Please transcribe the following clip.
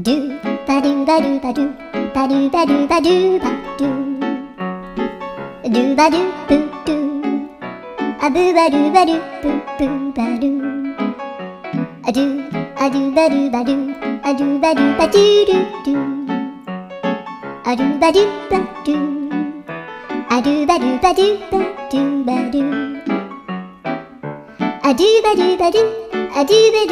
ドゥバドゥバドゥバドゥバドゥバドゥバドゥバドゥドゥバドゥブドゥアブバドゥバドゥブブバドゥアドゥアドゥバドゥバドゥアドゥバドゥバドゥドゥドゥアドゥバドゥバドゥアドゥバドゥバドゥバドゥバドゥアドゥバドゥバドゥアドゥバドゥ